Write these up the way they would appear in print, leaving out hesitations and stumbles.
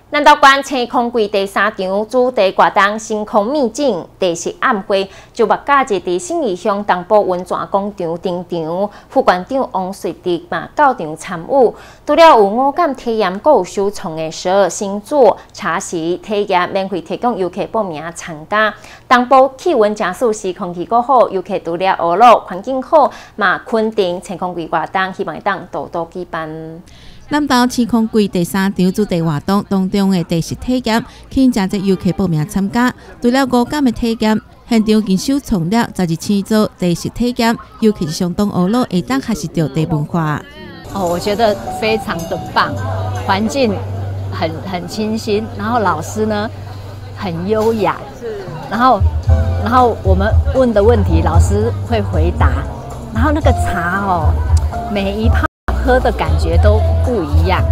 南投县青空季第3场主题活动星空秘境第10暗会就目假日伫信义乡东部温泉广场登场，副馆长王瑞迪嘛到场参与。除了有五感体验，阁有收藏的12星座茶席体验，免费提供游客报名参加。东部气温正舒适，空气阁好，游客除了娱乐环境好，嘛肯定青空季活动，希望会当多多举办。 南投青空季第3场主题活动当中的第10体验，吸引真侪游客报名参加。除了五感的体验，现场更收藏了12星座第10体验，尤其是相当娱乐，会当学习到地文化。 我觉得非常的棒，环境很清新，然后老师呢很优雅，然后我们问的问题老师会回答，然后那个茶每一泡喝的感觉都不一样，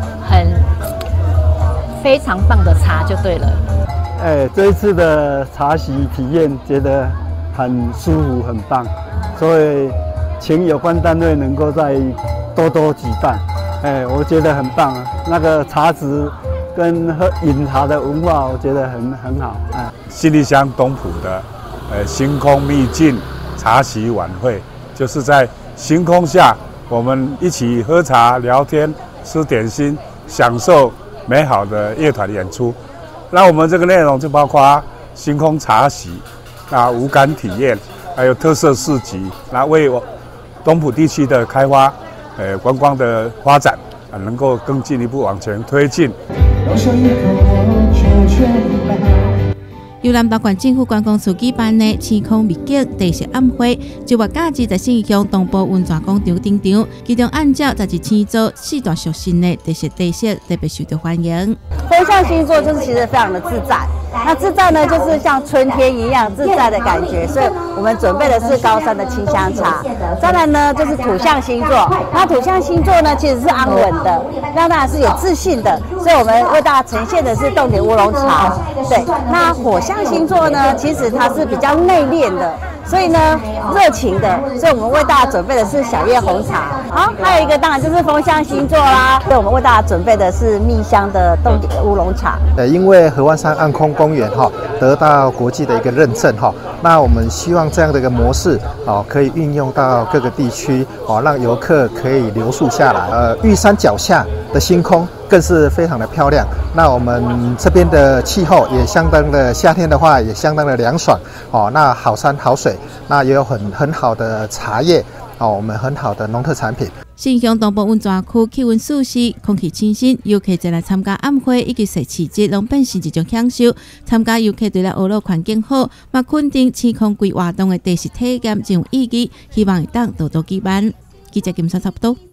非常棒的茶就对了。 这一次的茶席体验觉得很舒服，很棒，所以请有关单位能够再多举办。我觉得很棒啊，那个茶质跟饮茶的文化，我觉得很好。 信义乡东埔的星空秘境茶席晚会，就是在星空下，我们一起喝茶、聊天、吃点心，享受美好的乐团演出。那我们这个内容就包括星空茶席、五感体验，还有特色市集，那为东埔地区的开发、观光的发展，能够更进一步往前推进。 由南投县政府观光处举办的青空秘境第10暗会，就目假日在信义乡东部温泉广场登场，其中按照12星座4大属性的第10特别受到欢迎。 风象星座就是其实非常的自在，那自在呢就是像春天一样自在的感觉，所以我们准备的是高山的清香茶。再来呢就是土象星座，那土象星座呢其实是安稳的，那当然是有自信的，所以我们为大家呈现的是冻顶乌龙茶。对，那火象星座呢，其实它是比较内敛的，所以呢热情的，所以我们为大家准备的是小叶红茶。好，还有一个当然就是风象星座啦，所以我们为大家准备的是蜜香的冻顶乌龙茶。 因为合欢山暗空公园得到国际的一个认证那我们希望这样的一个模式可以运用到各个地区让游客可以留宿下来。玉山脚下的星空更是非常的漂亮。那我们这边的气候也相当的，夏天的话也相当的凉爽那好山好水，那也有很好的茶叶我们很好的农特产品。 信义乡东部温泉区气温舒适，空气清新，游客前来参加暗会以及食市集，拢变成一种享受。参加游客除了娱乐环境好，嘛肯定青空季活动的第10体验真有意义，希望会当多举办。记者金山差不多。